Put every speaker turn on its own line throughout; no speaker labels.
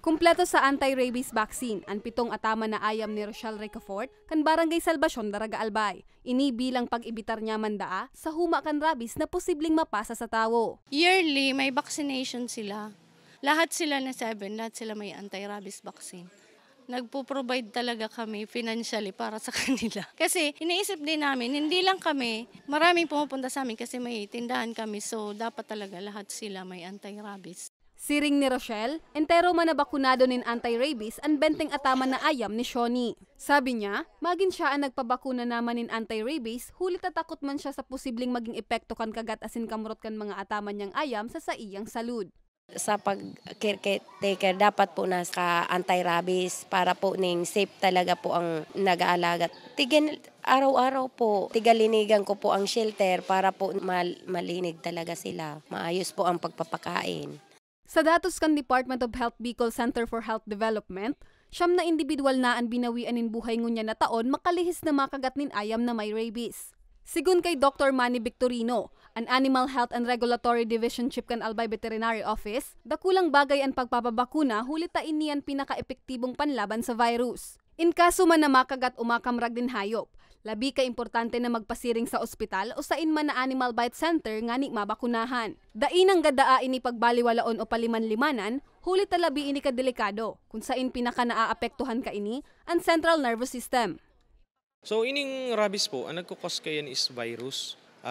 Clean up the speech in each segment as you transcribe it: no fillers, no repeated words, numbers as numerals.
Kumpleto sa anti-rabies vaccine ang 7 atama na ayam ni Rochelle Ricafort kan Barangay Salvacion, Daraga Albay. Ini bilang pag-ibitar niya mandaa sa huma kan rabies na posibleng mapasa sa tawo.
Yearly may vaccination sila. Lahat sila na 7, lahat sila may anti-rabies vaccine. Nagpo-provide talaga kami financially para sa kanila. Kasi iniisip din namin, hindi lang kami, maraming pumupunta sa amin kasi may tindahan kami. So dapat talaga lahat sila may anti-rabies.
Siring ni Rochelle, entero man na bakunado nin anti-rabies ang 20 atama na ayam ni Shoni. Sabi niya, magin siya ang nagpabakuna naman nin anti-rabies, hulit tatakot man siya sa posibleng maging epekto kan kagat asin kamurot kan mga atama niyang ayam sa iyang salud.
Sa pag-caretaker, dapat po nasa anti-rabies para po ning safe talaga po ang nag-aalaga. Araw-araw po, tigalinigan ko po ang shelter para po malinig talaga sila. Maayos po ang pagpapakain.
Sa datos kan Department of Health Bicol Center for Health Development, 9 na individual na ang binawian nin buhay ngunya na taon makalihis na makagat nin ayam na may rabies. Sigun kay Dr. Manny Victorino, an Animal Health and Regulatory Division Chief kan Albay Veterinary Office, dakulang bagay ang pagpapabakuna hulit tain niyan pinaka-epektibong panlaban sa virus. In kaso man na makagat o makamrag din hayop, labi ka importante na magpasiring sa ospital o sain man na Animal Bite Center nga ni mabakunahan. Dainang gadaa ini pagbaliwalaon o paliman-limanan, hulit talabi ini kadelikado, kung sain pinaka naaapektuhan ka ini ang central nervous system.
So ining rabies po, ang nagkukos kayan is virus.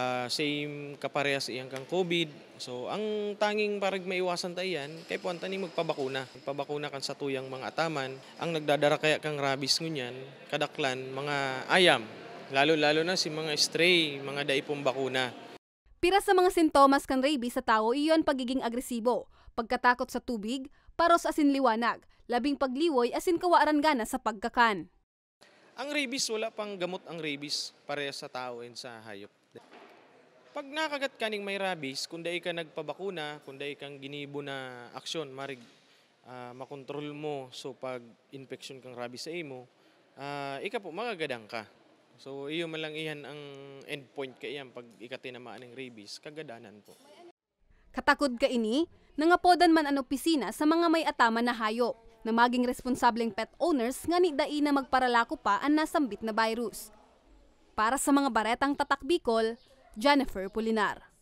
Same kaparehas iyang kang COVID. So ang tanging parag maiwasan tayo yan, kay po ang taning magpabakuna. Magpabakuna kan sa tuyang mga ataman. Ang nagdadara kaya kang rabies ngunyan, kadaklan, mga ayam. Lalo-lalo na si mga stray, mga daipong bakuna.
Pira sa mga sintomas kan rabies sa tao iyon pagiging agresibo, pagkatakot sa tubig, paros asin liwanag, labing pagliwoy asin kawaaran gana sa pagkakan.
Ang rabies, wala pang gamot ang rabies parehas sa tao and sa hayop. Pag nakagat ka ning may rabies, kung dai ka nagpabakuna, kung dai kang ginibo na aksyon, marig makontrol mo. So pag infection kang rabies sa imo, ika po magagadang ka. So iyo man lang iyan ang endpoint ka iyan pag ikatinamaan ng rabies, kagadanan po.
Katakod ka ini, nangapodan man ang opisina sa mga may atama na hayop na maging responsableng pet owners nga ni dai na magparalako pa ang nasambit na virus. Para sa mga baretang Tatak Bicol, Jennifer Pulinar.